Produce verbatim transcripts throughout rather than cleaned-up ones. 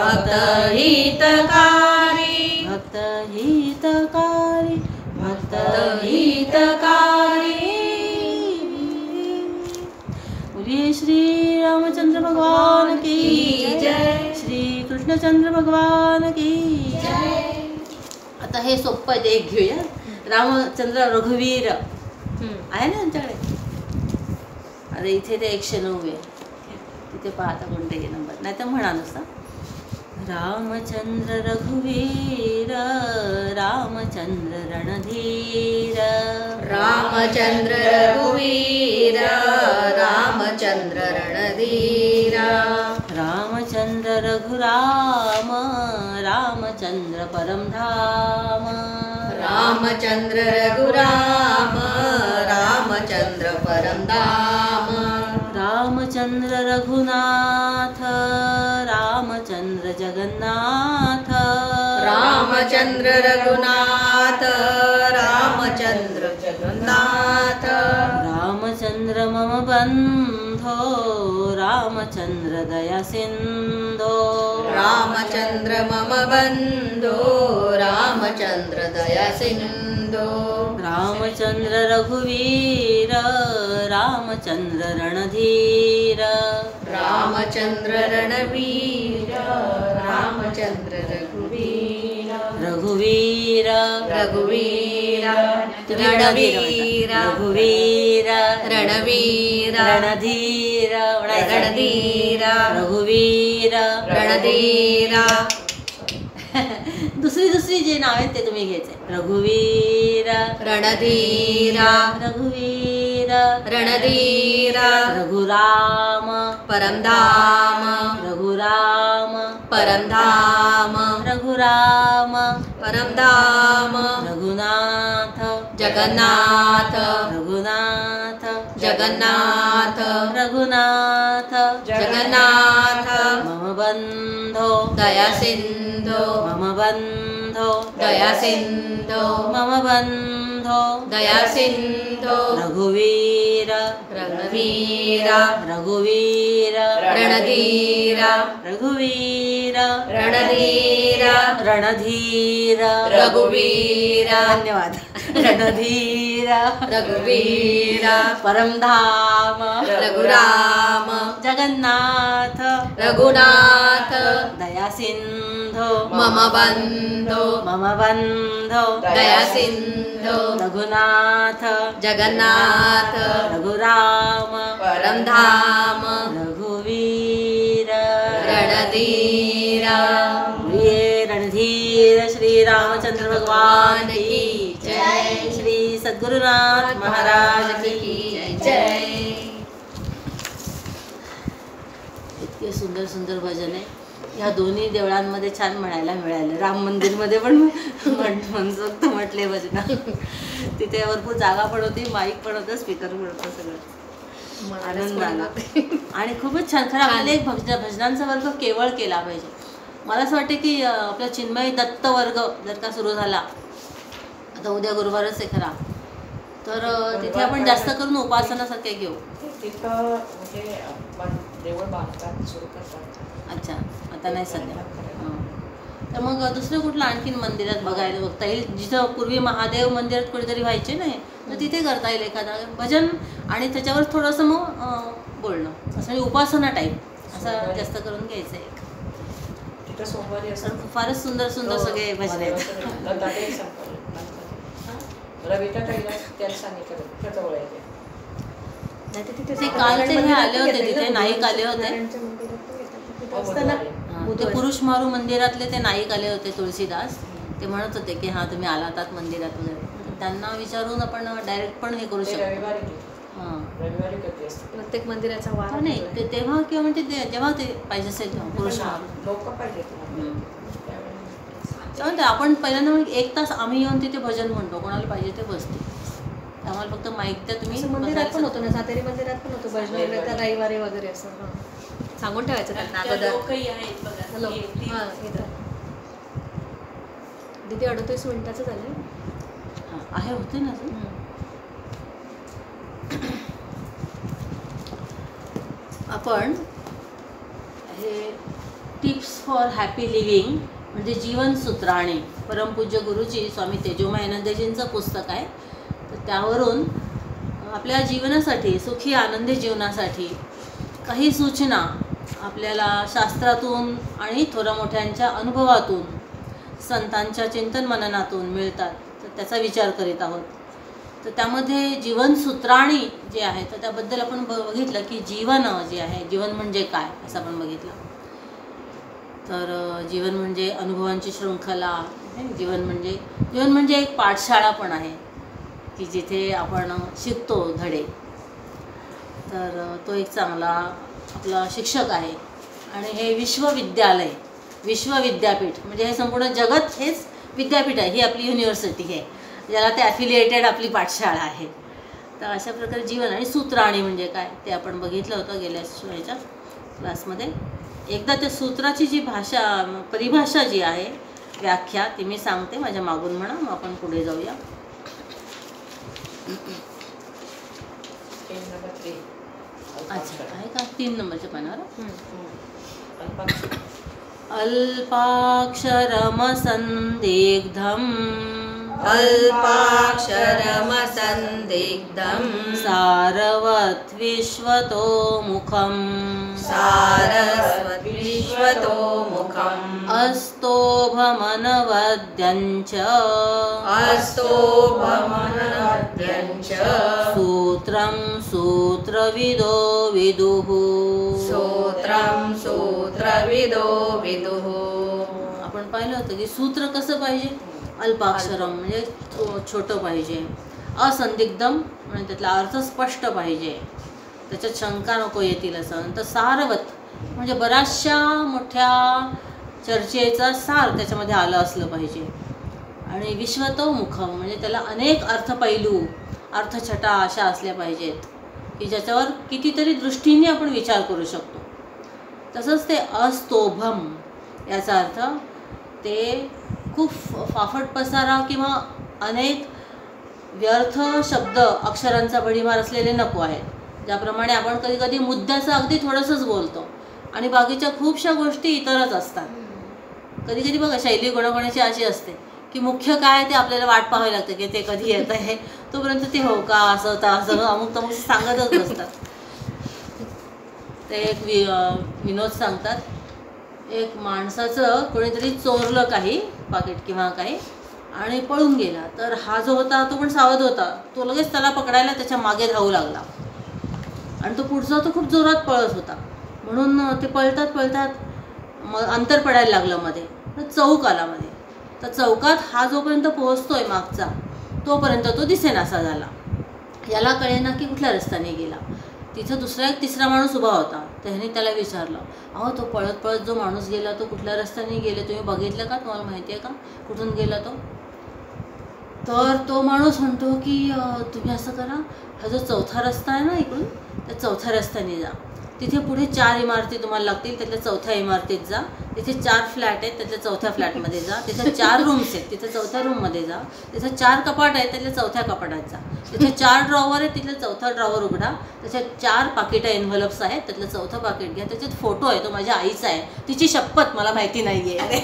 भक्तहितकारी भक्तहितकारी भक्तहितकारी। बोलिए श्री रामचंद्र भगवान की जय, श्री कृष्णचंद्र भगवान की जय। आता हे सोप्पं आहे, ते एक घेऊया. रामचंद्र रघुवीर आहे ना आमच्याकडे. आता इथे ते एकशे नऊ आहे, तिथे पाहता कोणते नंबर, नाही तर म्हणा नुसता. रामचंद्र रघुवीर रामचंद्र रणधीर रामचंद्र रघुवीर रामचंद्र रणधीर रामचंद्र रघुराम रामचंद्र परमधाम रामचंद्र रघुराम रामचंद्र परमधाम रामचंद्र रघुनाथ रामचंद्र जगन्नाथ रामचंद्र रघुनाथ रामचंद्र जगन्नाथ रामचंद्र मम बंधो रामचंद्र दया सिंधो रामचंद्र मम बंधो रामचंद्र दया सिंधो रामचंद्र रघुवीर रामचंद्र रणधीर रामचंद्र रणवीर रामचंद्र रघुवीर रघुवीर रघुवीर रणधीर रघुवीर रणवीर रणधीर रणधीर रघुवीर रणधीर दुसरी दुसरी जे नाव आहेत ते तुम्ही घ्यायचे. रघुवीर रणधीर रघुवीर रणधीर रघुराम परमधाम रघुराम परमधाम रघुराम परमधाम रघुनाथ जगन्नाथ रघुनाथ जगन्नाथ रघुनाथ जगन्नाथ मम बंधो दया सिंधो मम बंधो दया सिंधो मम बंधो दया सिंधो रघुवीर रणवीर रघुवीर रणधीर रघुवीर रणधीर रणधीर रघुवीर धन्यवाद. रणधीर रघुवीर परमधाम रघुराम जगन्नाथ रघुनाथ दया सिंधो मम बंधो मम बंधो दया सिंधो रघुनाथ जगन्नाथ रघुराम परमधाम रघुवीर रणधीर प्रिय रणधीर श्री रामचंद्र भगवान की जय. श्री सद्गुरुनाथ महाराज की जय. इतके सुंदर सुंदर भजन आहे. ह्या दोन्ही देवळांमध्ये छान म्हणायला मिळालं. राम मंदिरमध्ये पण मनसोक्त म्हटले भजन. तिथे भरपूर जागा पण होती, माईक पण होतं, स्पीकर पण होतं, सगळं आनंद आला. आणि खूपच छान. खरं आपल्याला एक भजन भजनांचा वर्ग केवळ केला पाहिजे. मला असं वाटतं की आपला चिन्मय दत्त वर्ग जर का सुरू झाला, आता उद्या गुरुवारच आहे खरा, तर तिथे आपण जास्त करून उपासनासारखे घेऊ. अच्छा, आता नाही सध्या. तर मग दुसरं कुठलं आणखीन मंदिरात बघायला बघता येईल, जिथं पूर्वी महादेव मंदिरात कुठेतरी व्हायचे नाही, तर तिथे करता येईल एखादा भजन आणि त्याच्यावर थोडंसं मग बोलणं, असं उपासना टाईप असं जास्त करून घ्यायचं एक. फारच सुंदर सुंदर सगळे भजन आहेत. ते काल ते हे आले होते, तिथे नाईक आले होते, ते पुरुष मारू मंदिरातले ते नाईक आले होते, तुळशीदास. ते म्हणत होते की हां तुम्ही आलातात मंदिरात वगैरे, त्यांना विचारून आपण डायरेक्ट पण हे करू शकतो. हां, प्रत्येक मंदिराचा वार नाही ते तेव्हा किंवा म्हणजे ते जेव्हा ते पाहिजे असेल तेव्हा पुरुष मारू. त्यामुळे आपण पहिल्यांदा एक तास आम्ही येऊन तिथे भजन म्हणतो, कोणाला पाहिजे ते बसते. आम्हाला फक्त माईक द्या तुम्ही. मंदिरात पण होतो ना, सातेरी मंदिरात पण होतो भजन वगैरे, तर रविवारी वगैरे असं सांगून ठेवायचं त्यांना अगोदर. हॅलो, हां येतं. दीदी अडतीस मिनिटाचं झालं आहे, होते ना अजून. आपण हे टिप्स फॉर हॅपी लिव्हिंग म्हणजे जीवनसूत्राणे, परमपूज्य गुरुजी स्वामी तेजोमयानंदजींचं पुस्तक आहे. तर त्यावरून आपल्या जीवनासाठी, सुखी आनंदी जीवनासाठी काही सूचना आपल्याला शास्त्रातून आणि थोड्या मोठ्यांच्या अनुभवातून, संतांच्या चिंतन मननातून मिळतात. तर त्याचा विचार करीत आहोत. तर त्यामध्ये जीवनसूत्राणी जे आहे तर त्याबद्दल आपण बघितलं की जीवन जे आहे, जीवन म्हणजे काय असं आपण बघितलं. तर जीवन म्हणजे अनुभवांची शृंखला, जीवन म्हणजे जीवन म्हणजे एक पाठशाळा पण आहे की जिथे आपण शिकतो धडे. तर तो एक चांगला आपला शिक्षक आहे. आणि हे विश्वविद्यालय, विश्वविद्यापीठ म्हणजे हे संपूर्ण जगत हेच विद्यापीठ आहे. ही आपली युनिव्हर्सिटी आहे, ज्याला ते ॲफिलिएटेड आपली पाठशाळा आहे. तर अशा प्रकारे जीवन आणि सूत्राणी म्हणजे काय ते आपण बघितलं होतं गेल्या ह्याच्या क्लासमध्ये. एकदा त्या सूत्राची जी भाषा, परिभाषा जी आहे, व्याख्या ती मी सांगते, माझ्या मागून म्हणा, मग आपण पुढे जाऊया. अच्छा, आहे का तीन नंबरच्या पानावर? अल्पाक्षरमसंदिग्धम् अल्पाक्षरमसंदिग्धम् सारवत् विश्वतोमुखम् सारवत् विश्वतोमुखम् अस्तोभमनवद्यञ्च अस्तोभमनवद्यञ्च सूत्रं सूत्रविदो विदुः सूत्रं सूत्रविदो विदुः. आपण पाहिलं होतं की सूत्र कसं पाहिजे, अल्पाक्षरम म्हणजे छोटं पाहिजे, असंदिग्धम म्हणजे त्यातला अर्थ स्पष्ट पाहिजे, त्याच्यात शंका नको येतील असं. नंतर सारवत म्हणजे बऱ्याचशा मोठ्या चर्चेचा सार त्याच्यामध्ये आलं असलं पाहिजे. आणि विश्वतोमुखम म्हणजे त्याला अनेक अर्थपैलू, अर्थछटा अशा असल्या पाहिजेत की ज्याच्यावर कितीतरी दृष्टीने आपण विचार करू शकतो. तसंच ते अस्तोभम याचा अर्थ ते खूप फाफट पसारा किंवा अनेक व्यर्थ शब्द, अक्षरांचा भडीमार असलेले नको आहेत. ज्याप्रमाणे आपण कधी कधी मुद्द्याचं अगदी थोडंसंच बोलतो आणि बाकीच्या खूपशा गोष्टी इतरच असतात. कधी कधी बघा शैली कोणाकोणाची अशी असते की मुख्य काय ते आपल्याला वाट पाहावी लागते की ते कधी येत आहे, तोपर्यंत ते हो का असं तर असं अमुक तमुक सांगतच नसतात. ते एक वि विनोद सांगतात, एक माणसाचं कोणीतरी चोरलं काही पाकिट किंवा काही आणि पळून गेला. तर हा जो होता तो पण सावध होता, तो लगेच त्याला पकडायला त्याच्या मागे धावू लागला आणि तो पुढचा तो खूप जोरात पळत होता. म्हणून ते पळतात पळतात मग अंतर पडायला लागलं मध्ये. तर चौक आला मध्ये. तर चौकात हा जोपर्यंत पोहोचतोय मागचा तोपर्यंत तो दिसेनासा झाला. याला कळेना की कुठल्या रस्त्याने गेला. तिथं दुसरा एक तिसरा माणूस उभा होता. त्याने त्याला विचारलं, अहो तो पळत पळत जो माणूस गेला तो कुठल्या रस्त्याने गेले, तुम्ही बघितलं का, तुम्हाला माहिती आहे का कुठून गेला तो? तर तो माणूस म्हणतो की तुम्ही असं करा, हा जो चौथा रस्ता आहे ना इकडून, त्या चौथ्या रस्त्याने जा. तिथे पुढे चार इमारती तुम्हाला लागतील, त्यातल्या चौथ्या इमारतीत जा. तिथे चार फ्लॅट आहेत, त्यातल्या चौथ्या फ्लॅटमध्ये जा. तिथे चार रूम्स आहेत, तिथे चौथ्या रूममध्ये जा. तिथे चार कपाट आहेत, त्यातल्या चौथ्या कपाटात जा. तिथे चार ड्रॉवर आहेत, तिथलं चौथा ड्रॉवर उघडा. त्याच्यात चार पाकिटं एन्व्हलप्स आहेत, त्यातलं चौथं पाकिट घ्या. त्याच्यात फोटो आहे, तो माझ्या आईचा आहे, तिची शपथ मला माहिती नाही आहे.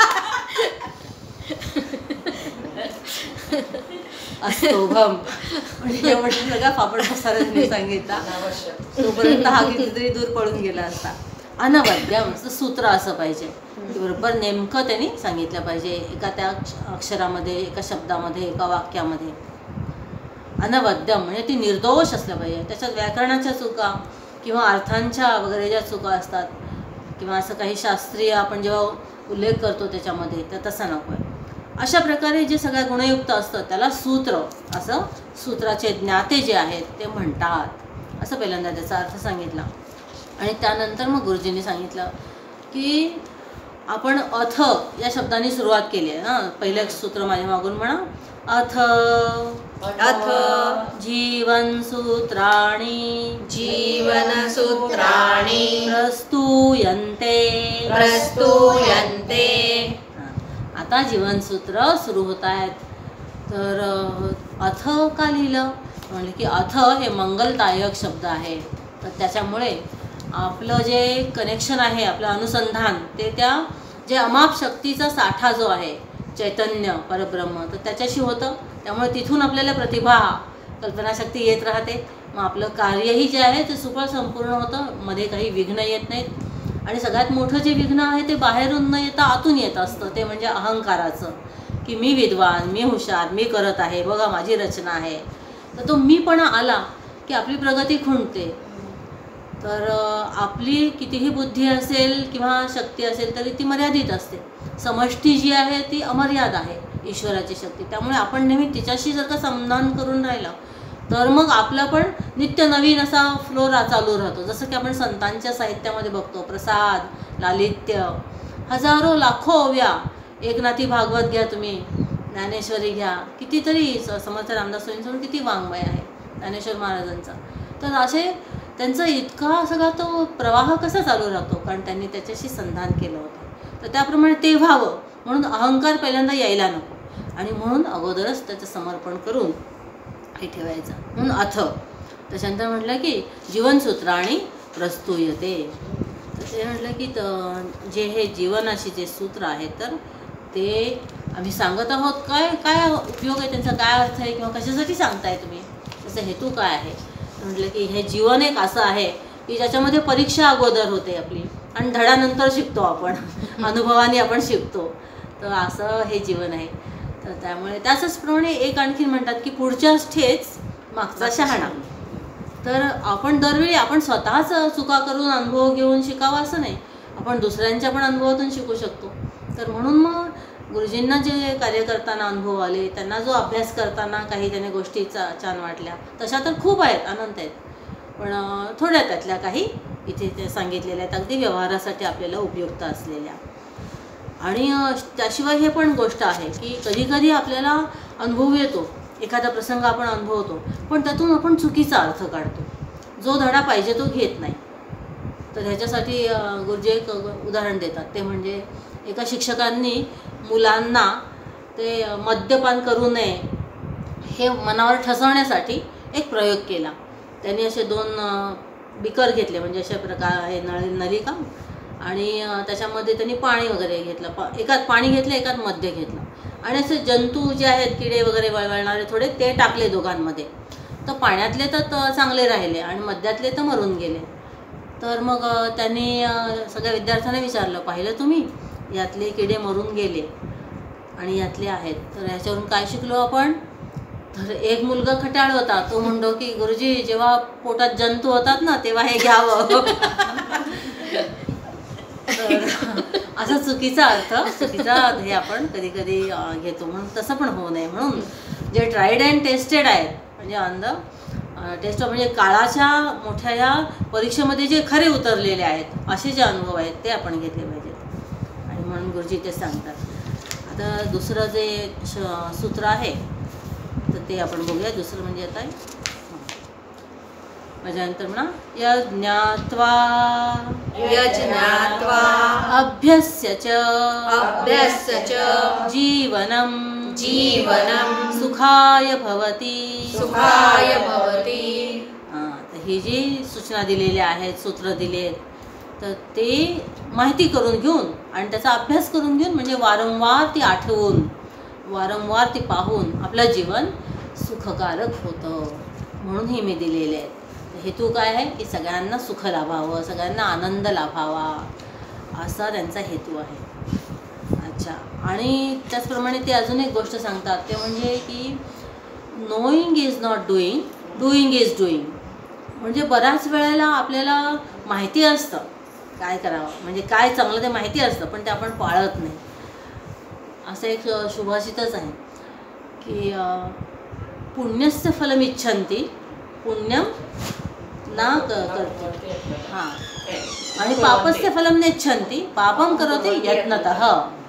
अस्तोभम म्हणजे एवढं सगळा फापड पसाराने सांगितला, तोपर्यंत हा कितीतरी दूर पळून गेला असता. अनवद्यम सूत्र असं पाहिजे, बरोबर नेमकं त्यांनी सांगितलं पाहिजे एका त्या अक्षरामध्ये, एका शब्दामध्ये, एका वाक्यामध्ये. अनवद्यम म्हणजे ती निर्दोष असलं पाहिजे. त्याच्यात व्याकरणाच्या चुका किंवा अर्थांच्या वगैरे ज्या चुका असतात किंवा असं काही शास्त्रीय आपण जेव्हा उल्लेख करतो त्याच्यामध्ये, तर तसा नको आहे. अशा प्रकारे जे सगळ्या गुणयुक्त असतं त्याला सूत्र असं, सूत्राचे ज्ञाते जे आहेत ते म्हणतात असं पहिल्यांदा त्याचा अर्थ सांगितला. आणि त्यानंतर मग गुरुजींनी सांगितलं की आपण अथ या शब्दाने सुरुवात केली आहे ना. पहिलं सूत्र माझ्या मागून म्हणा, अथ अथ जीवनसूत्राणि जीवनसूत्राणि प्रस्तूयन्ते प्रस्तूयन्ते. आता जीवनसूत्र सुरू होत आहेत. तर अथ का लिहिलं म्हणजे की अथ हे मंगलदायक शब्द आहे. तर त्याच्यामुळे आपलं जे कनेक्शन आहे, आपलं अनुसंधान, ते त्या जे अमाप शक्तीचा साठा जो आहे, चैतन्य परब्रह्म, तर त्याच्याशी होतं. त्यामुळे तिथून आपल्याला प्रतिभा, कल्पनाशक्ती येत राहते. मग आपलं कार्यही जे आहे ते सुफळ संपूर्ण होतं, मध्ये काही विघ्न येत नाहीत. आणि सगळ्यात मोठं जे विघ्न आहे ते बाहेरून न येता आतून येत असतं, ते म्हणजे अहंकाराचं, की मी विद्वान, मी हुशार, मी करत आहे, बघा माझी रचना आहे. तर तो मीपणा आला की आपली प्रगती खुंटते. तर आपली कितीही बुद्धी असेल किंवा शक्ती असेल तरी ती मर्यादित असते. समष्टी जी आहे ती अमर्याद आहे, ईश्वराची शक्ती. त्यामुळे आपण नेहमी तिच्याशी जर का संधान करून राहिलं तर मग आपला पण नित्य नवीन असा फ्लो रा चालू राहतो. जसं की आपण संतांच्या साहित्यामध्ये बघतो, प्रसाद, लालित्य, हजारो लाखो ओव्या, एकनाथी भागवत घ्या तुम्ही, ज्ञानेश्वरी घ्या, कितीतरी समर्थ रामदास स्वामींचं किती वाङ्मय आहे ज्ञानेश्वर महाराजांचा. तर असे त्यांचा इतका सगळा तो प्रवाह कसा चालू राहतो, कारण त्यांनी त्याच्याशी संधान केलं होतं. तर त्याप्रमाणे ते व्हावं म्हणून अहंकार पहिल्यांदा यायला नको, आणि म्हणून अगोदरच त्याचं समर्पण करून हे ठेवायचं. म्हणून अथ त्याच्यानंतर म्हटलं की जीवनसूत्राणी प्रस्तूयते. तर ते म्हटलं की जे हे जीवनाशी जे सूत्र आहे तर ते आम्ही सांगत आहोत. काय काय उपयोग आहे त्यांचा, काय अर्थ आहे, किंवा कशासाठी सांगताय तुम्ही, त्याचा हेतू काय आहे. म्हटलं की हे जीवन एक असं आहे की ज्याच्यामध्ये परीक्षा अगोदर होते आपली, आणि धड्यानंतर शिकतो आपण, अनुभवाने आपण शिकतो. तर असं हे जीवन आहे. तर त्यामुळे त्याचप्रमाणे एक आणखीन म्हणतात की पुढच्याच ठेच मागचा शहाणा. तर आपण दरवेळी आपण स्वतःच चुका करून अनुभव घेऊन शिकावा असं नाही, आपण दुसऱ्यांच्या पण अनुभवातून शिकू शकतो. तर म्हणून मग गुरुजींना जे कार्य करताना अनुभव आले, त्यांना जो अभ्यास करताना काही त्याने गोष्टी चा छान वाटल्या, तशा तर खूप आहेत, अनंत आहेत. पण थोड्या त्यातल्या काही इथे ते सांगितलेल्या आहेत, अगदी व्यवहारासाठी आपल्याला उपयुक्त असलेल्या. आणि त्याशिवाय हे पण गोष्ट आहे की कधीकधी आपल्याला अनुभव येतो, एखादा प्रसंग आपण अनुभवतो, पण त्यातून आपण चुकीचा अर्थ काढतो, जो धडा पाहिजे तो घेत नाही. तर ह्याच्यासाठी गुरुजी एक उदाहरण देतात. ते म्हणजे एका शिक्षकांनी मुलांना ते मद्यपान करू नये हे मनावर ठसवण्यासाठी एक प्रयोग केला. त्यांनी असे दोन बिकर घेतले, म्हणजे अशा प्रकार हे नळ नलिका, आणि त्याच्यामध्ये त्यांनी पाणी वगैरे घेतलं. पा एकात पाणी घेतलं, एकात मद्य घेतलं, आणि असे जंतू जे आहेत, किडे वगैरे वळवळणारे थोडे, ते टाकले दोघांमध्ये. तर पाण्यातले तर चांगले राहिले आणि मद्यातले तर मरून गेले. तर मग त्यांनी सगळ्या विद्यार्थ्यांना विचारलं, पाहिलं तुम्ही, यातले किडे मरून गेले आणि यातले आहेत, तर ह्याच्यावरून काय शिकलो आपण. तर एक मुलगा खट्याळ होता, तो म्हणतो की गुरुजी, जेव्हा पोटात जंतू होतात ना तेव्हा हे घ्यावं. असा चुकीचा अर्थ, चुकीचा हे आपण कधी कधी घेतो, म्हणून तसं पण होऊ नये. म्हणून जे ट्राईड अँड टेस्टेड आहेत, म्हणजे अंध टेस्ट म्हणजे काळाच्या मोठ्या या परीक्षेमध्ये जे खरे उतरलेले आहेत, असे जे अनुभव आहेत ते आपण घेतले पाहिजेत. आणि म्हणून गुरुजी ते सांगतात. आता दुसरं जे सूत्र आहे तर ते आपण बघूया. दुसरं म्हणजे आता माझ्यानंतर म्हणा, यज्ञात्वा यज्ञात्वा अभ्यस्य च अभ्यस्य च जीवनं जीवनं सुखाय भवति सुखाय भवति. तर ही जी सूचना दिलेल्या आहेत, सूत्र दिलेत, तर ते माहिती करून घेऊन आणि त्याचा अभ्यास करून घेऊन, म्हणजे वारंवार ती आठवून, वारंवार ती पाहून आपलं जीवन सुखकारक होतं. म्हणून हे मी दिलेले आहेत. हेतू काय आहे की सगळ्यांना सुख लाभावं, सगळ्यांना आनंद लाभावा, असा त्यांचा हेतू आहे. अच्छा. आणि त्याचप्रमाणे ते अजून एक गोष्ट सांगतात, ते म्हणजे की knowing is not doing, doing is doing. म्हणजे बऱ्याच वेळेला आपल्याला माहिती असतं काय करावं, म्हणजे काय चांगलं ते माहिती असतं, पण ते आपण पाळत नाही. असं एक सुभाषितच आहे की पुण्यस्य फलमिच्छन्ति पुण्यम ना करते, हां, आणि पापस्य फलम नेच्छन्ति पापम करोति यत्नतः.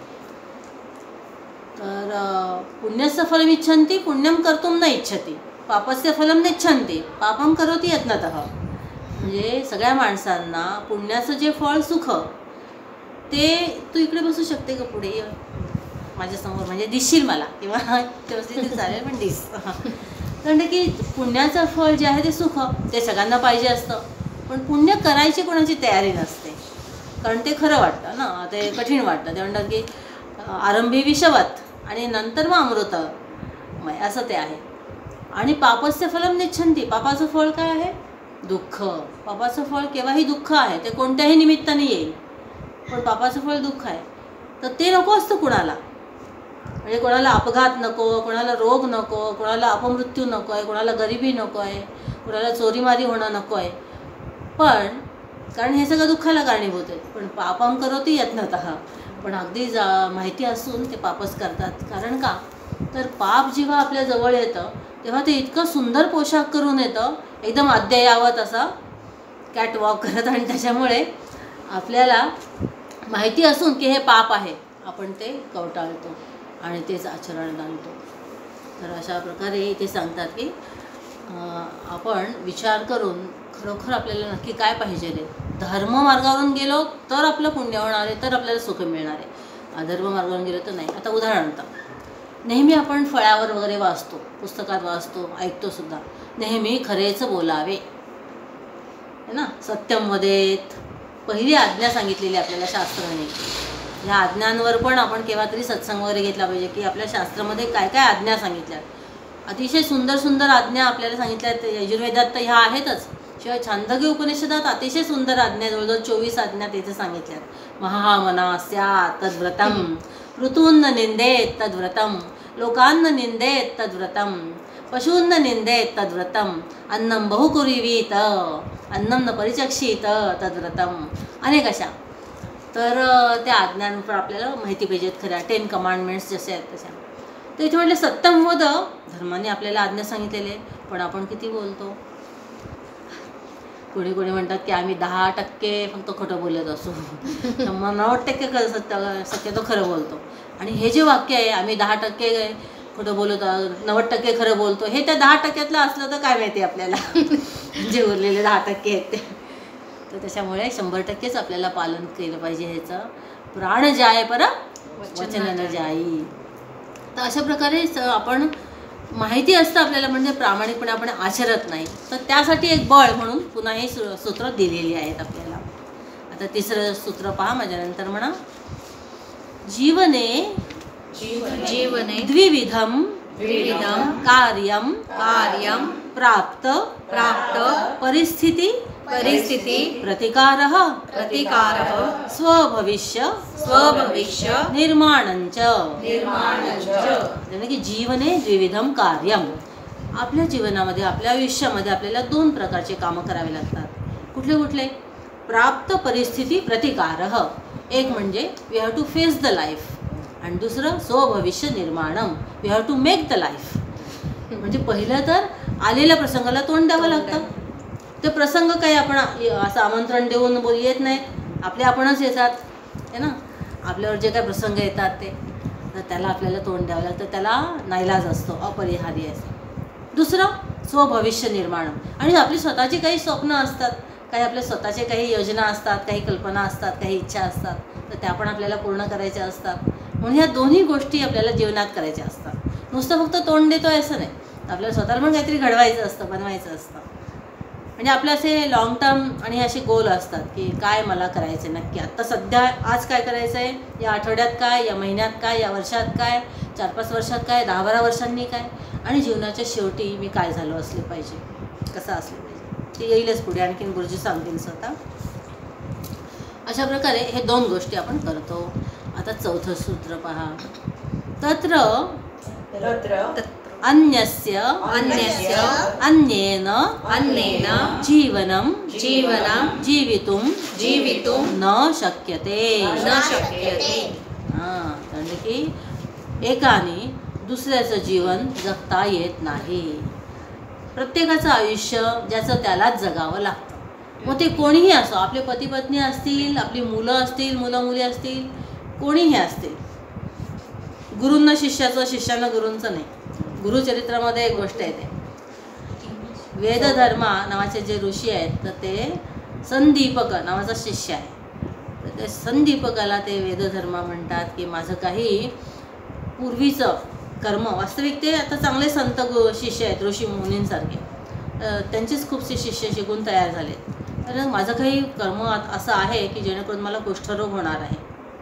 तर पुण्यस्य फलमिच्छन्ति पुण्यम कर्तुम न इच्छति, पापस्य फलम नेच्छन्ति पापम करोति यत्नतः. म्हणजे सगळ्या माणसांना पुण्याचं जे फळ सुख, ते तू इकडे बसू शकते का पुढे माझ्यासमोर, म्हणजे दिसशील मला, किंवा व्यवस्थित चालेल पण दिस. कारण की पुण्याचं फळ जे आहे ते सुख, ते सगळ्यांना पाहिजे असतं. पण पुण्य करायची कोणाची तयारी नसते, कारण ते खरं वाटतं ना, ते कठीण वाटतं. ते म्हणतात की आरंभी विषवत आणि नंतर मग अमृतमय, असं ते आहे. आणि पापस्य फलम निच्छन्ति, पापाचं फळ काय आहे? दुःख. पापाचं फळ केव्हाही दुःख आहे, ते कोणत्याही निमित्ताने येईल, पण पापाचं फळ दुःख आहे. तर ते नको असतं कुणाला, म्हणजे कोणाला अपघात नको, कोणाला रोग नको, कोणाला अपमृत्यू नको आहे, कोणाला गरिबी नको आहे, कोणाला चोरीमारी होणं नको आहे. पण कारण हे सगळं दुःखाला कारणीभूत आहे. पण पापम करोति यत्नतः, पण अगदी जा माहिती असून ते पापच करतात. कारण का तर पाप जेव्हा आपल्या जवळ येतं तेव्हा ते इतकं सुंदर पोशाख करून येतं, एकदम अद्ययावत असा कॅट वॉक करत, आणि त्याच्यामुळे आपल्याला माहिती असून की हे पाप आहे, आपण ते कवटाळतो आणि तेच आचरण आणतो. तर अशा प्रकारे इथे सांगतात की आपण विचार करून खरोखर आपल्याला नक्की काय पाहिजे रे. धर्म मार्गावरून गेलो तर आपलं पुण्य होणार आहे, तर आपल्याला सुख मिळणार आहे. अधर्म मार्गावरून गेलो तर नाही. आता उदाहरणार्थ नेहमी आपण फळ्यावर वगैरे वाचतो, पुस्तकात वाचतो, ऐकतो सुद्धा, नेहमी खरेच बोलावे है ना. सत्यम वदेत, पहिली आज्ञा सांगितलेली आपल्याला शास्त्राने. ह्या आज्ञांवर पण आपण केव्हा तरी सत्संग वगैरे घेतला पाहिजे की आपल्या शास्त्रामध्ये काय काय आज्ञा सांगितल्या. अतिशय सुंदर सुंदर आज्ञा आपल्याला सांगितल्यात. यजुर्वेदात तर ह्या आहेतच, शिवाय छांदोग्य उपनिषदात अतिशय सुंदर आज्ञा, जवळजवळ चोवीस आज्ञा तिथे सांगितल्यात. महामना स्यात् तद्व्रतम, ऋतून्न निंदेत तद्व्रतम, लोकान्न निंदेत तद्व्रतम, पशून्न निंदेत तद्व्रतम, अन्नम बहुकुरीवीत, अन्नम न परिचक्षित तद्व्रतम, अनेक अशा. तर त्या आज्ञांवर आपल्याला माहिती पाहिजेत खऱ्या. टेन कमांडमेंट्स जसे आहेत तशा. तर इथे म्हटलं सत्तम वद, धर्माने आपल्याला आज्ञा सांगितलेले, पण आपण किती बोलतो. कोणी कोणी म्हणतात की आम्ही दहा टक्के फक्त खोटं बोलत असू, मग नव्वद टक्के खरं सत्य शक्यतो खरं बोलतो. आणि हे जे वाक्य आहे आम्ही दहा टक्के खोटं बोलत नव्वद टक्के खरं बोलतो, हे त्या दहा टक्क्यातलं असलं तर काय माहिती आपल्याला, जे उरलेले दहा टक्के आहेत ते. तर त्याच्यामुळे शंभर टक्केच आपल्याला पालन केलं पाहिजे ह्याचं. प्राण जाय पर वचन न जाई. तर अशा प्रकारे आपण माहिती असतं आपल्याला, म्हणजे प्रामाणिकपणे आपण आचरत नाही. तर त्यासाठी एक बळ म्हणून पुन्हा हे सूत्र दिलेली आहेत आपल्याला. आता तिसरं सूत्र पहा माझ्यानंतर म्हणा. जीवने जीवने द्विविधम द्विविधम कार्यम कार्यम प्राप्त प्राप्त परिस्थिती परिस्थिती प्रतिकारः प्रतिकारः स्वभविष्य स्वभविष्य निर्माणंच निर्माणंच. म्हणजे की जीवने द्विविधम कार्यम, आपल्या जीवनामध्ये आपल्या आयुष्यामध्ये आपल्याला दोन प्रकारचे कामं करावे लागतात. कुठले कुठले? प्राप्त परिस्थिती प्रतिकारः, एक म्हणजे we have to face the life, आणि दुसरं स्वभविष्य निर्माणम, we have to make the life. म्हणजे पहिलं तर आलेल्या प्रसंगाला तोंड द्यावं लागतं. ते प्रसंग काही आपण असं आमंत्रण देऊन बोल येत नाहीत, आपले आपणच येतात है ना. आपल्यावर जे काही प्रसंग येतात ते, तर त्याला आपल्याला तोंड द्यावं लागतं, त्याला नाईलाज असतो, अपरिहार्य असतो. दुसरं स्वभविष्य निर्माण, आणि आपली स्वतःची काही स्वप्न असतात, काही आपल्या स्वतःचे काही योजना असतात, काही कल्पना असतात, काही इच्छा असतात, तर त्या पण आपल्याला पूर्ण करायच्या असतात. म्हणून ह्या दोन्ही गोष्टी आपल्याला जीवनात करायच्या असतात. नुसतं फक्त तोंड देतोय असं नाही, आपल्याला स्वतःला पण काहीतरी घडवायचं असतं, बनवायचं असतं. म्हणजे आपले असे लॉंग टर्म आणि असे गोल असतात की काय मला करायचं आहे नक्की, आत्ता सध्या आज काय करायचं आहे, या आठवड्यात काय, या महिन्यात काय, या वर्षात काय, चार पाच वर्षात काय, दहा बारा वर्षांनी काय, आणि जीवनाच्या शेवटी मी काय झालो असले पाहिजे, कसं असलं पाहिजे, ते येईलच पुढे, आणखीन गुरुजी सांगतील स्वतः. अशा प्रकारे हे दोन गोष्टी आपण करतो. आता चौथं सूत्र पहा. तत्र अन्यस्य अन्यस्य अन्येन अन्येन जीवनं जीवनं जीवितुं जीवितुं न शक्यते. न शक्यते. हां, म्हणजे की एकाने दुसऱ्याचं जीवन जगता येत नाही. प्रत्येकाचं आयुष्य ज्याचं त्यालाच जगावं लागतं. मग ते कोणीही असो, आपले पती पत्नी असतील, आपली मुलं असतील, मुलं मुली असतील, कोणीही असतील. गुरूंना शिष्याचं, शिष्यांना गुरूंचं नाही. गुरुचरित्रामध्ये एक गोष्ट येते. वेदधर्मा नावाचे जे ऋषी आहेत, तर ते संदीपक नावाचा शिष्य आहे. तर ते संदीपकाला ते वेदधर्मा म्हणतात की माझं काही पूर्वीचं कर्म, वास्तविक ते आता चांगले संत शिष्य आहेत, ऋषी मुनींसारखे, त्यांचेच खूपसे शिष्य शिकून तयार झाले. तर माझं काही कर्म असं आहे की जेणेकरून मला कुष्ठरोग होणार आहे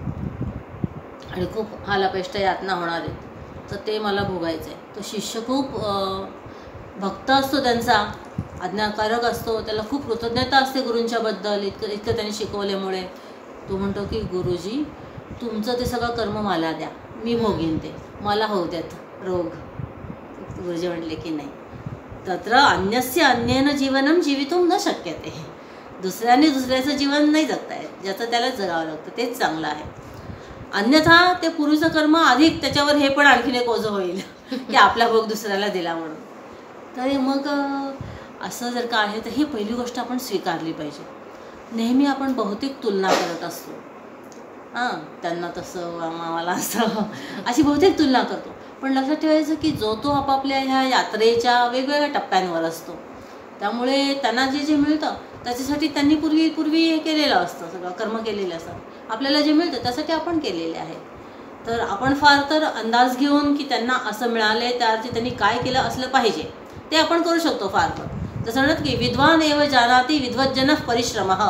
आणि खूप हालापेष्ट यातना होणार आहेत, तर ते मला भोगायचं आहे. तो शिष्य खूप भक्त असतो, त्यांचा आज्ञाकारक असतो, त्याला खूप कृतज्ञता असते गुरूंच्याबद्दल, इतकं इतकं त्यांनी शिकवल्यामुळे. तो म्हणतो की गुरुजी तुमचं ते सगळं कर्म मला द्या, मी भोगीन ते, मला होऊ द्यात रोग. गुरुजी म्हटले की नाही, तत्र अन्यस्य अन्येन जीवनम जीवितुम न शक्यते. दुसऱ्याने दुसऱ्याचं जीवन नाही जगता येत, ज्याचं त्यालाच जगावं लागतं, तेच चांगलं आहे. अन्यथा ते पूर्वीचं कर्म अधिक त्याच्यावर हे पण आणखीन एक ओझं होईल की आपला भोग दुसऱ्याला दिला म्हणून. तर मग असं जर का आहे तर ही पहिली गोष्ट आपण स्वीकारली पाहिजे. नेहमी आपण बहुतेक तुलना करत असतो, हां त्यांना तसं मला असं, अशी बहुतेक तुलना करतो. पण लक्षात ठेवायचं की जो तो आपापल्या ह्या यात्रेच्या वेगवेगळ्या टप्प्यांवर असतो, त्यामुळे त्यांना जे जे मिळतं त्याच्यासाठी त्यांनी पूर्वी पूर्वी हे केलेलं असतं, सगळं कर्म केलेलं असतं. आपल्याला जे मिळतं त्यासाठी आपण केलेले आहे. तर आपण फार तर अंदाज घेऊन की त्यांना असं मिळाले त्यावरती त्यांनी काय केलं असलं पाहिजे ते आपण करू शकतो फार फार. जसं म्हणत की विद्वान एव जानाति विद्वज्जन परिश्रमः.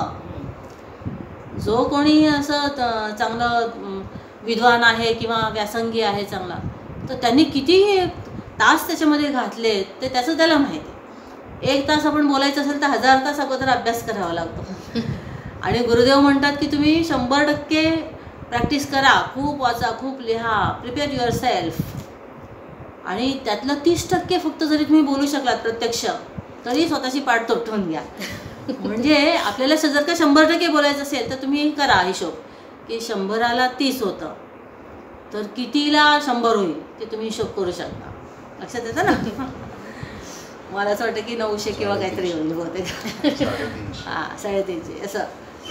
जो कोणी असं चांगलं विद्वान आहे किंवा व्यासंगी आहे चांगला, तर त्यांनी किती तास त्याच्यामध्ये घातले ते त्याचं त्याला माहिती. एक तास आपण बोलायचं असेल तर हजार तास अगोदर अभ्यास करावा लागतो. आणि गुरुदेव म्हणतात की तुम्ही शंभर टक्के प्रॅक्टिस करा, खूप वाचा, खूप लिहा, प्रिपेअर युअर सेल्फ. आणि त्यातलं तीस टक्के फक्त जरी तुम्ही बोलू शकलात प्रत्यक्ष तरी स्वतःची पाठ तोटवून घ्या. म्हणजे आपल्याला जर का शंभर टक्के बोलायचं असेल तर तुम्ही करा हिशोब की शंभराला तीस होतं तर कितीला शंभर होईल ते तुम्ही हिशोब करू शकता. लक्षात येतं ना. मला असं वाटतं की नऊशे किंवा काहीतरी होईल बहुतेक, हां साडेतीनशे असं.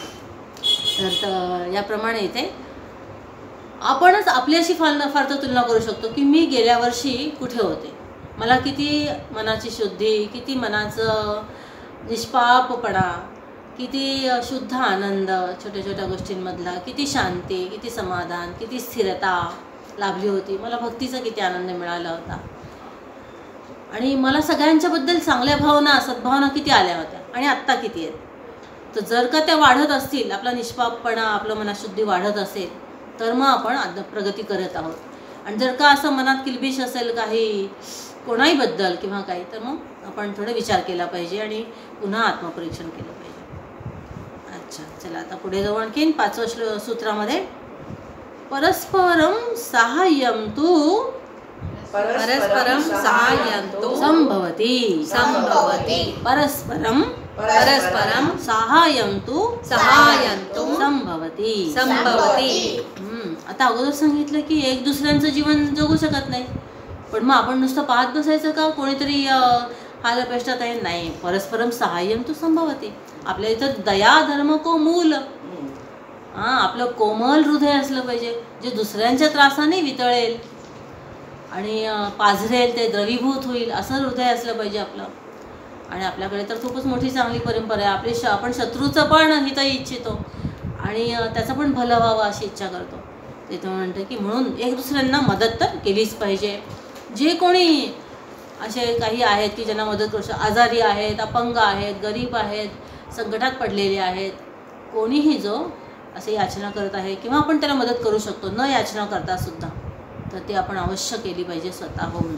तर याप्रमाणे इथे आपणच आपल्याशी फार फार तर तुलना करू शकतो की मी गेल्या वर्षी कुठे होते, मला किती मनाची शुद्धी, किती मनाचं निष्पापपणा, किती शुद्ध आनंद छोट्या छोट्या गोष्टींमधला, किती शांती, किती समाधान, किती स्थिरता लाभली होती, मला भक्तीचा किती आनंद मिळाला होता. आणि मला सगळ्यांच्याबद्दल चांगल्या भावना, सद्भावना किती आल्या होत्या आणि आत्ता किती आहेत. तर जर का त्या वाढत असतील, आपला निष्पापपणा, आपलं मनशुद्धी वाढत असेल तर मग आपण आत्ता प्रगती करत आहोत. आणि जर का असं मनात किलबिश असेल काही कोणाहीबद्दल किंवा काही, तर मग आपण थोडं विचार केला पाहिजे आणि पुन्हा आत्मपरीक्षण केलं पाहिजे. अच्छा, चला आता पुढे जाऊ. आणखीन पाचव्या श्लो सूत्रामध्ये परस्परम साहाय्यम तू परस्परम साहाय्यन्तु संभवति संभवति. परस्परम परस्परम साहाय्यन्तु साहाय्यन्तु संभवति संभवति. हम्म आता अगोदर सांगितलं की एक दुसऱ्यांचं जीवन जगू शकत नाही, पण मग आपण नुसतं पाहत बसायचं का कोणीतरी हालपेष्टात आहे? नाही. परस्परम साहाय्यन्तु संभवति. आपल्या इथं दया धर्म को मूल, हां आपलं कोमल हृदय असलं पाहिजे जे दुसऱ्यांच्या त्रासाने वितळेल आणि पाझरेल, ते द्रवीभूत होईल असं हृदय असलं पाहिजे आपलं. आणि आपल्याकडे तर खूपच मोठी चांगली परंपरा आहे. आपली श आपण शत्रूचं पण हित इच्छितो आणि त्याचं पण भलं व्हावं अशी इच्छा करतो. ते म्हणतं की म्हणून एक दुसऱ्यांना मदत तर केलीच पाहिजे. जे कोणी असे काही आहेत की ज्यांना मदत करू शकतो, आजारी आहेत, अपंग आहेत, गरीब आहेत, संकटात पडलेले आहेत, कोणीही जो असे याचना करत आहे किंवा आपण त्याला मदत करू शकतो न याचना करता सुद्धा, तर ते आपण अवश्य केली पाहिजे स्वतःहून.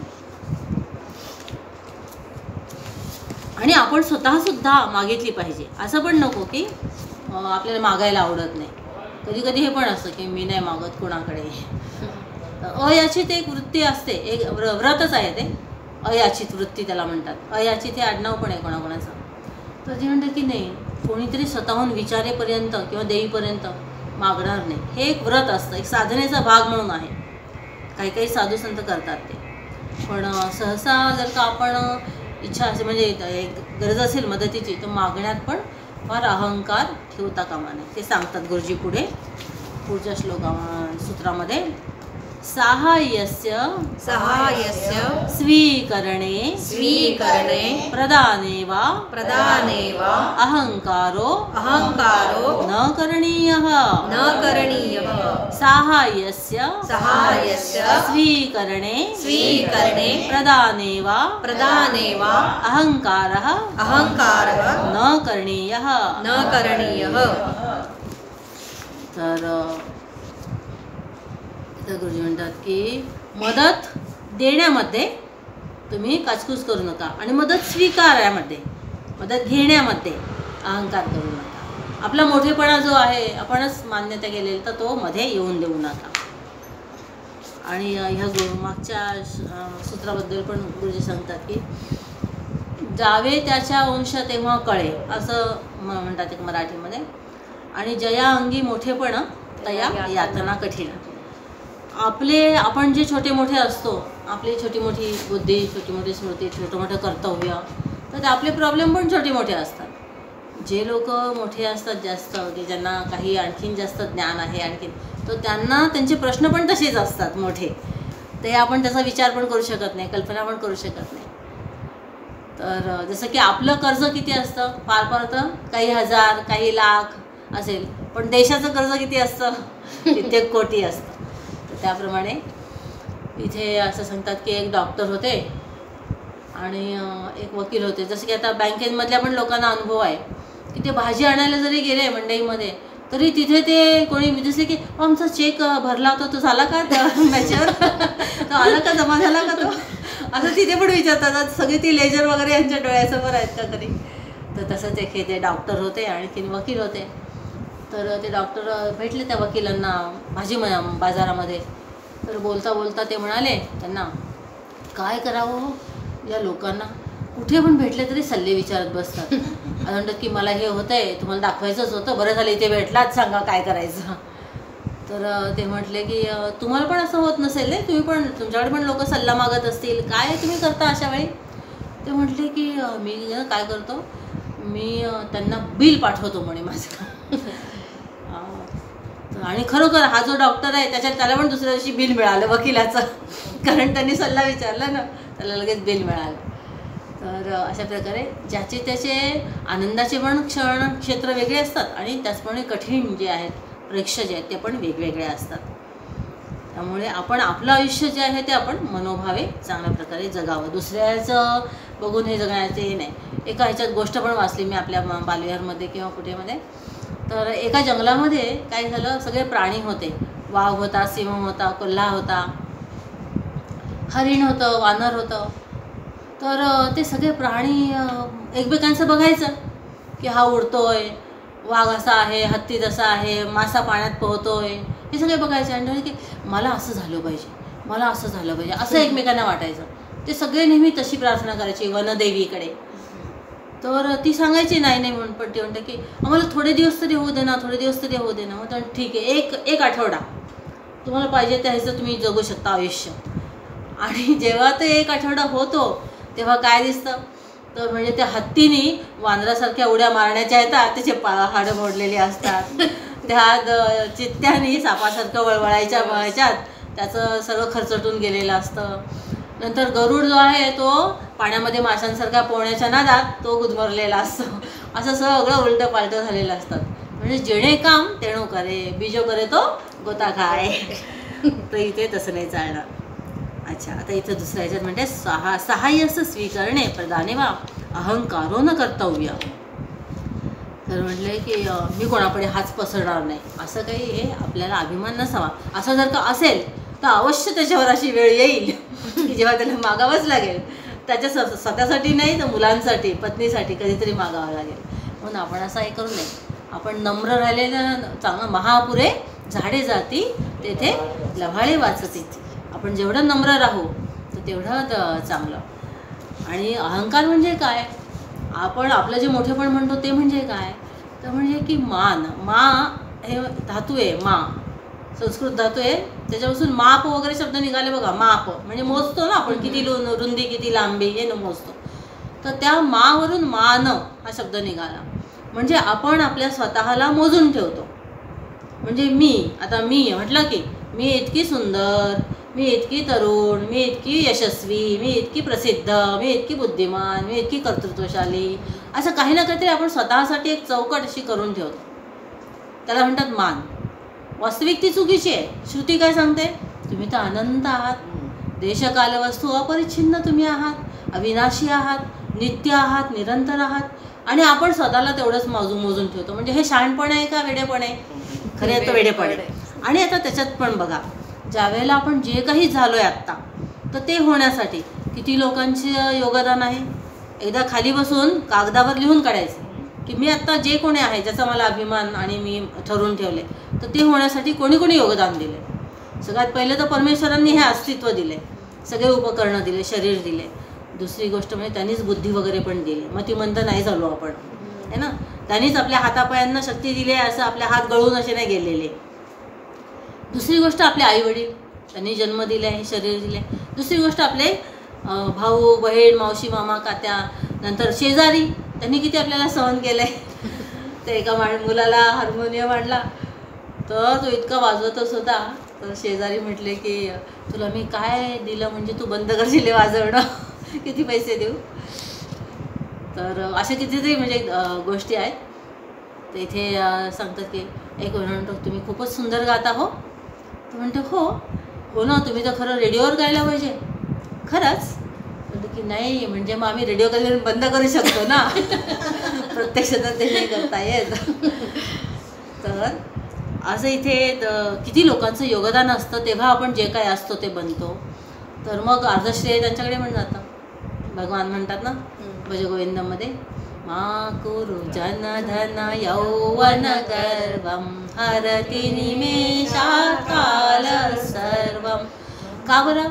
आणि आपण स्वतःसुद्धा मागितली पाहिजे. असं पण नको की आपल्याला मागायला आवडत नाही. कधी कधी हे पण असतं की मी नाही मागत कोणाकडे. अयाचित एक वृत्ती असते, एक व्र व्रतच आहे ते, अयाचित वृत्ती त्याला म्हणतात. अयाचित हे आडनाव पण आहे कोणाकोणाचं. तर जे म्हणतं की नाही कोणीतरी स्वतःहून विचारेपर्यंत किंवा देईपर्यंत मागणार नाही. हे एक व्रत असतं, एक साधनेचा भाग म्हणून आहे. काही काही साधू संत करतात ते. पण सहसा जर का आपण इच्छा असेल म्हणजे एक गरज असेल मदतीची, तर मागण्यात पण फार अहंकार ठेवता कामा नये. ते सांगतात गुरुजी पुढे पुढच्या श्लोका सूत्रामध्ये. साहाय्यस्य सहायस्य स्वीकरणे स्वीकरणे प्रदाने वा प्रदाने वा अहंकारो अहंकारो न करणीयः न करणीयः साहाय्यस्य सहायस्य स्वीकरणे स्वीकरणे प्रदाने वा प्रदाने वा अहंकारः अहंकारः न करणीयः न करणीयः. तर इथं गुरुजी म्हणतात की मदत देण्यामध्ये तुम्ही काचकूच करू नका आणि मदत स्वीकारण्यामध्ये मदत घेण्यामध्ये अहंकार करू नका. आपला मोठेपणा जो आहे आपणच मान्यता केलेला तर तो मध्ये येऊन देऊ नका. आणि ह्या गु मागच्या सूत्राबद्दल पण गुरुजी सांगतात की जावे त्याच्या वंश तेव्हा कळे असं म्हणतात एक मराठीमध्ये. आणि जया अंगी मोठेपण तया यातना कठीण. आपले आपण जे छोटे मोठे असतो आपली छोटी मोठी बुद्धी छोटी मोठी स्मृती छोटं मोठं कर्तव्य तर आपले प्रॉब्लेम पण छोटे मोठे असतात. जे लोक मोठे असतात जास्त की ज्यांना काही आणखीन जास्त ज्ञान आहे आणखीन तर त्यांना त्यांचे प्रश्न पण तसेच असतात मोठे. ते आपण त्याचा विचार पण करू शकत नाही कल्पना पण करू शकत नाही. तर जसं की आपलं कर्ज किती असतं फार फार तर काही हजार काही लाख असेल पण देशाचं कर्ज किती असतं कित्येक कोटी असतं. तर त्याप्रमाणे इथे असं सांगतात की एक डॉक्टर होते आणि एक वकील होते. जसं की आता बँकेमधल्या पण लोकांना अनुभव आहे की ते भाजी आणायला जरी गेले मंडईमध्ये तरी तिथे ते कोणी दिसले की आमचा चेक भरला होता तो झाला का त्या मॅचवर तो आला का जमा झाला का तो असं तिथे पण विचारतात. सगळी ती लेजर वगैरे यांच्या डोळ्यासमोर आहेत का तरी. तर तसंच एक हे ते डॉक्टर होते आणखीन वकील होते. तर ते डॉक्टर भेटले त्या वकिलांना भाजी बाजारामध्ये. तर बोलता बोलता ते म्हणाले त्यांना काय करावं या लोकांना कुठे पण भेटले तरी सल्ले विचारत बसतात. असं म्हणतात की मला हे होतं आहे तुम्हाला दाखवायचंच होतं बरं झालं इथे भेटलात सांगा काय करायचं. तर ते म्हटले की तुम्हाला पण असं होत नसेल तुम्ही पण तुमच्याकडे पण लोक सल्ला मागत असतील काय तुम्ही करता अशा वेळी. ते म्हटले की मी काय करतो मी त्यांना बिल पाठवतो म्हणे माझं. आणि खरोखर हा जो डॉक्टर आहे त्याच्यात त्याला पण दुसऱ्या दिवशी बिल मिळालं वकिलाचं कारण त्यांनी सल्ला विचारला ना त्याला लगेच बिल मिळालं. तर अशा प्रकारे ज्याचे त्याचे आनंदाचे पण क्षण क्षेत्र वेगळे असतात आणि त्याचप्रमाणे कठीण जे आहेत परीक्षा जे आहेत ते पण वेगवेगळे असतात. त्यामुळे आपण आपलं आयुष्य जे आहे ते आपण मनोभावे चांगल्या प्रकारे जगावं. दुसऱ्याचं बघून हे जगण्याचे हे नाही. एका ह्याच्यात गोष्ट पण वाचली मी आपल्या बालविहारमध्ये किंवा कुठेमध्ये. तर एका जंगलामध्ये काय झालं सगळे प्राणी होते. वाघ होता सिंह होता कोल्हा होता हरिण होतं वानर होतं. तर ते सगळे प्राणी एकमेकांचं बघायचं की हा उडतोय वाघ असा आहे हत्ती तसा आहे मासा पाण्यात पोहतोय हे सगळे बघायचे. आणि की मला असं झालं पाहिजे मला असं झालं पाहिजे असं एकमेकांना वाटायचं. ते सगळे नेहमी तशी प्रार्थना करायची वनदेवीकडे. तर ती सांगायची नाही नाही म्हणून पण ती म्हणते की आम्हाला थोडे दिवस तरी होऊ दे ना थोडे दिवस तरी होऊ दे ना. मग ठीक आहे एक एक आठवडा तुम्हाला पाहिजे त्या ह्याचं तुम्ही जगू शकता आयुष्य. आणि जेव्हा ते एक आठवडा होतो तेव्हा काय दिसतं तर म्हणजे त्या हत्तीने वानरासारख्या उड्या मारण्याच्या येतात त्याचे पा हाडं मोडलेली असतात. त्या चित्त्याने सापासारखं वळवळायच्या ह्याच्यात त्याचं सर्व खरचटून गेलेलं असतं. नंतर गरुड जो आहे तो पाण्यामध्ये माशांसारखा पोहण्याच्या नादात तो गुदमरलेला असतो. असं सगळं उलटं पालटं झालेलं असतात. म्हणजे जेणे काम तेणू करे बीजो करे तो गोता खाय. तर इथे तसं नाही चालणार. अच्छा आता इथं दुसऱ्या ह्याच्यात म्हणते सहा सहाय्यस स्वीकरणे प्रदाने वा अहंकारो न कर्तव्य. तर म्हटलं की मी कोणाकडे हाच पसरणार नाही असं काही हे आपल्याला अभिमान नसावा. असं जर का असेल तर अवश्य त्याच्यावर अशी वेळ येईल की जेव्हा त्याला मागावंच लागेल. त्याच्या स स्वतःसाठी नाही तर मुलांसाठी पत्नीसाठी कधीतरी मागावं लागेल. म्हणून आपण असं हे करू नये. आपण नम्र राहिलेलं चांगलं महापुरे झाडे जाती तेथे लव्हाळे वाचती. आपण जेवढं नम्र राहू तर तेवढं चांगलं. आणि अहंकार म्हणजे काय आपण आपलं जे मोठेपण म्हणतो ते म्हणजे काय तर म्हणजे की मान मा हे धातू आहे मा संस्कृत धातू आहे त्याच्यापासून माप वगैरे शब्द निघाले बघा. माप म्हणजे मोजतो ना आपण किती रुंदी किती लांबी हे न मोजतो. तर त्या मावरून मान हा शब्द निघाला. म्हणजे आपण आपल्या स्वतःला मोजून ठेवतो. म्हणजे मी आता मी म्हटलं की मी इतकी सुंदर, मी इतकी तरुण, मी इतकी यशस्वी, मी इतकी प्रसिद्ध, मी इतकी बुद्धिमान, मी इतकी कर्तृत्वशाली, असं काही ना काहीतरी आपण स्वतःसाठी एक चौकट अशी करून ठेवतो. त्याला म्हणतात मान. वास्तविक ती चुकीची आहे. श्रुती काय सांगते? तुम्ही तर अनंत आहात, देशकाल वस्तू अपरिच्छिन्न तुम्ही आहात, अविनाशी आहात, नित्य आहात, निरंतर आहात, आणि आपण स्वतःला तेवढंच मोजून मोजून ठेवतो. म्हणजे हे शहाणपण आहे का वेडेपण आहे? खरे आता वेडेपण आहे. आणि आता त्याच्यात पण बघा, ज्या वेळेला आपण जे काही झालो आहे आत्ता, तर ते होण्यासाठी किती लोकांचे योगदान आहे. एकदा खाली बसून कागदावर लिहून काढायचं की मी आत्ता जे कोणी आहे, ज्याचा मला अभिमान आणि मी ठरवून ठेवले, तर ते होण्यासाठी कोणी कोणी योगदान दिले. सगळ्यात पहिले तर परमेश्वरांनी हे अस्तित्व दिले, सगळे उपकरणं दिले, शरीर दिले. दुसरी गोष्ट म्हणजे त्यांनीच बुद्धी वगैरे पण दिली. मग ती म्हणतं नाही झालो आपण, है ना. त्यांनीच आपल्या हातापायांना शक्ती दिली आहे, असं आपल्या हात गळून असे नाही गेलेले. दुसरी गोष्ट आपले आईवडील, त्यांनी जन्म दिले आहे, शरीर दिले. दुसरी गोष्ट आपले भाऊ बहीण, मावशी मामा कात्या, नंतर शेजारी, त्यांनी किती आपल्याला सहन केलं आहे. तर एका मा मुलाला हार्मोनियम आणला, तर तो इतका वाजवतच होता, तर शेजारी म्हटले की तुला मी काय दिलं म्हणजे तू बंद करशील वाजवणं, किती पैसे देऊ. तर अशा कितीतरी म्हणजे गोष्टी आहेत. तर इथे सांगतात की एक म्हणतो तुम्ही खूपच सुंदर गाता हो. तर म्हणतो हो हो ना, तुम्ही तर खरं रेडिओवर गायला पाहिजे. खरंच? म्हणतो की नाही, म्हणजे मग आम्ही रेडिओ कधी बंद करू शकतो ना. प्रत्यक्षात ते नाही करता येत. तर असं इथे किती लोकांचं योगदान असतं, तेव्हा आपण जे काय असतो ते बनतो. तर मग अर्धश्रेय त्यांच्याकडे पण जातं. भगवान म्हणतात ना भजगोविंदमध्ये, मा कुरु जन धन यौवन गर्वं हरति निमेषाकाल सर्वं. का बरं?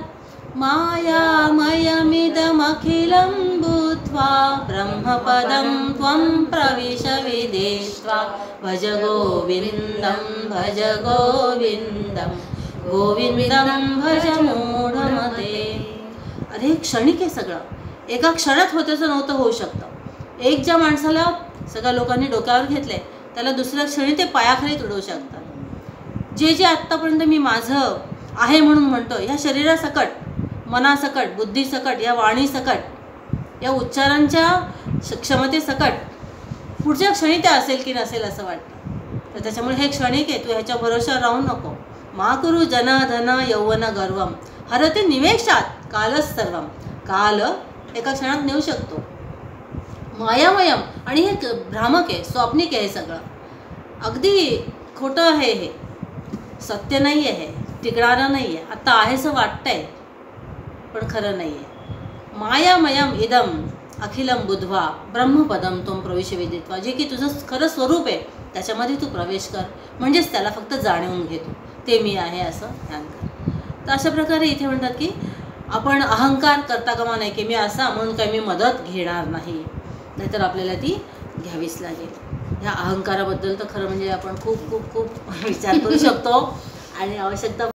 मायामयमिदमखिलं बुद्ध्वा ब्रह्मपदं त्वं प्रविश विदित्वा. भज गोविन्दं भज गोविन्दं गोविन्दं भज मूढमते. अरे क्षणिक आहे सगळं, एका क्षणात होत्याचं नव्हतं होऊ शकतं. एक ज्या माणसाला सगळ्या लोकांनी डोक्यावर घेतलंय, त्याला दुसऱ्या क्षणी ते पायाखाली तुडवू शकतात. जे जे आत्तापर्यंत मी माझं आहे म्हणून म्हणतो, ह्या शरीरासकट, मनासकट, बुद्धीसकट, या वाणीसकट, या उच्चारांच्या क्षमतेसकट पुढच्या क्षणी ते असेल की नसेल असं वाटतं. तर त्याच्यामुळे हे क्षणिक आहे, तू ह्याच्या भरोशावर राहू नको. मा कुरु जन धन यौवन गर्वम हरते निमेषात कालच सर्वम. काल एका क्षणात नेऊ शकतो. मायामयम, आणि हे भ्रामक आहे, स्वप्निक आहे सगळं, अगदी खोटं आहे, हे सत्य नाही आहे, हे टिकणारं नाही आहे. आत्ता आहेसं वाटतंय पण खरं नाही आहे. मायामयम इदम अखिलम बुद्ध्वा ब्रह्मपदम त्वं प्रविश विदित्वा. जे की तुझं खरं स्वरूप आहे त्याच्यामध्ये तू प्रवेश कर, म्हणजेच त्याला फक्त जाणून घेतो ते मी आहे असं ध्यान कर. तर अशा प्रकारे इथे म्हणतात की आपण अहंकार करता कामा नाही की मी असा म्हणून काही मी मदत घेणार नाही, नाहीतर आपल्याला ती घ्यावीच लागेल. ह्या अहंकाराबद्दल तर खरं म्हणजे आपण खूप खूप खूप विचार करू शकतो आणि आवश्यकता